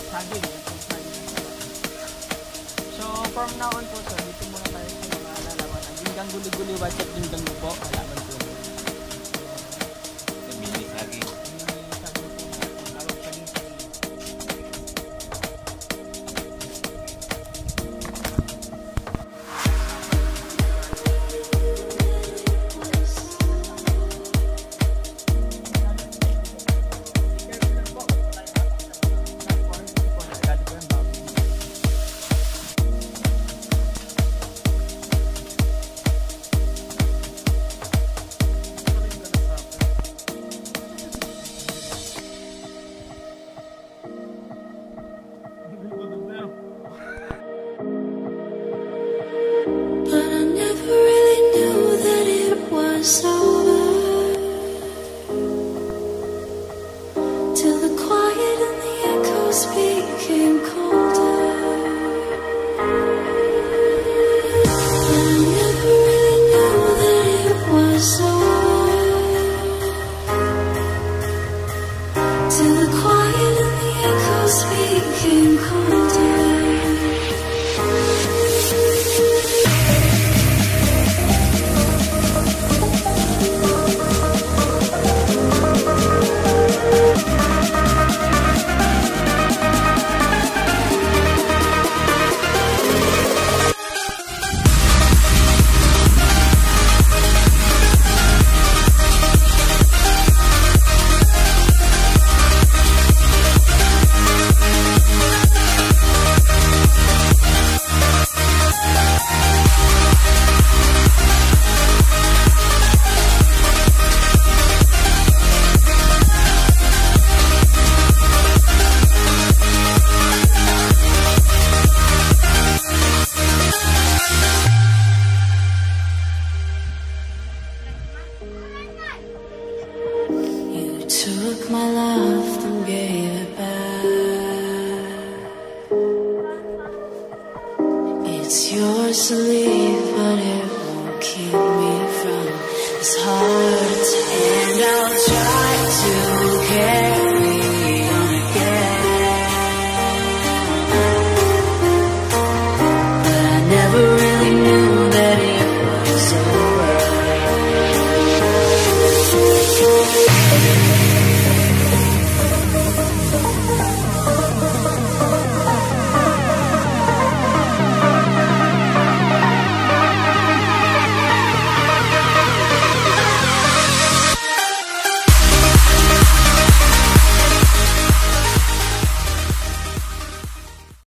saging. So, from now on po, sir, dito muna tayo sa mga alalaman. Ang ginggang guli-guli, what's up ginggang po? Alaman po. Mini saging. Became colder, but I never really knew that it was over. Till the quiet and the echoes became colder. Took my love and gave it back. It's yours to leave, but it won't keep me from this heart attack.